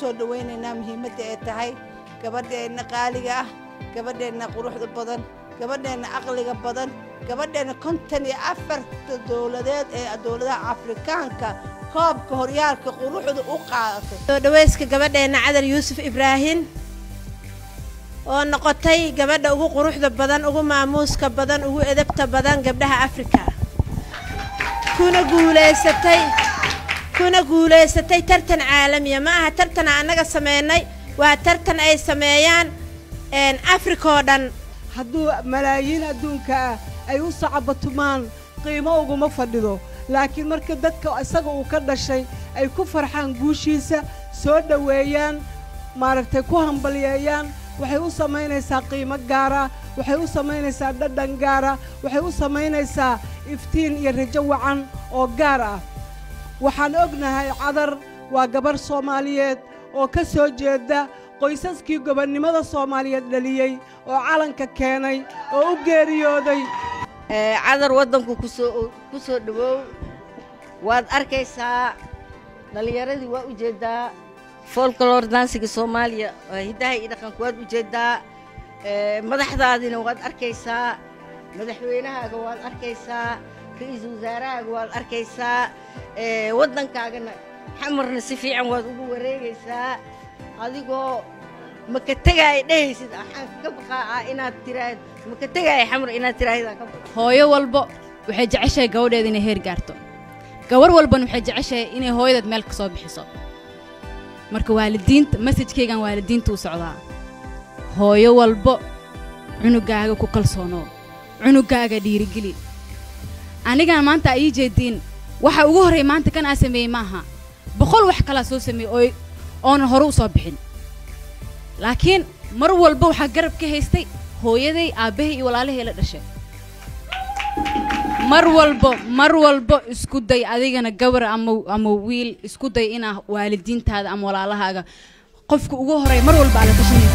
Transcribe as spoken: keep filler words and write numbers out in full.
soo dhaweynaynaa muhiimadda ay tahay gabadheena qaaliga ah gabadheena quruxda badan gabadheena aqliga badan gabadheena konton iyo afarta dowladeed ee dowladaha Afrikaanka koobka horyaalka quruxda u qaadatay soo dhaweyska gabadheena Cadar Yuusuf Ibraahin oo noqotay gabadha ugu quruxda badan ugu maamuuska badan ugu edebta badan gabdhaha Afrika kuna guuleysatay kuna guuleysatay tartan caalami ma aha tartan anaga sameeynay waa tartan ay sameeyaan een Afrika oo dhan hadduu malaayiin adduunka ay u sacabatumaan qiimo ugu ma fadhido laakiin marka dadka isaga uu ka dhashay ay ku farxaan guushiisa soo dhaweeyaan maaragtay ku hambalyeeyaan waxay u sameynaysaa qiimo gaar ah waxay u sameynaysaa dhadhan gaar ah waxay u sameynaysaa iftiin iyo rajo wacan oo gaar ah waxaan ognahay Cadar waa gabar Soomaaliyeed oo ka soo jeeda qoysaskii gobonnimada Soomaaliyeed dhaliyay oo calanka keenay oo u geeriyooday ee Cadar wadanku ku soo ku soo dhawow waad arkaysaa dhalinyaradii waa u jeedaa folklore dancing Soomaaliya hidaha iyo dhaqanka waad u jeedaa ee madaxdaadina waad arkaysaa madaxweynahaaga waad arkaysaa ra'iisul wasaarahaaga waad arkaysaa ee wadankaagana xamarna si fiican waad ugu wareegaysaa adigoo ma ka tagay dhaysid waxaan ka baqaa inaad tiraahdo ma ka tagay xamar inaad tiraahdo ka baqaa hooyo walba waxay jeceshahay gabadheeda inay heer gaarto gabar walbana waxay jeceshahay inay hooyadeed meel ka soo bixiso marka waalidiinta message-kaygan waalidiinta u socdaa hooyo walba cunugaaga ku kalsoono cunugaaga dhiirigeli aniga maanta ay jeedin waxa ugu horeey maanta kan aan sameeyay maaha boqol wax kala soo sameeyay oo oon hore u soo bixin laakiin mar walba waxa garab ka haystay hooyaday aabahay iyo walaalahay la dhashay mar walba mar walba isku day adigana gabar ama ama wiil isku day ina waalidiintaada ama walaalahaaga qofka ugu horeey mar walba ala tashan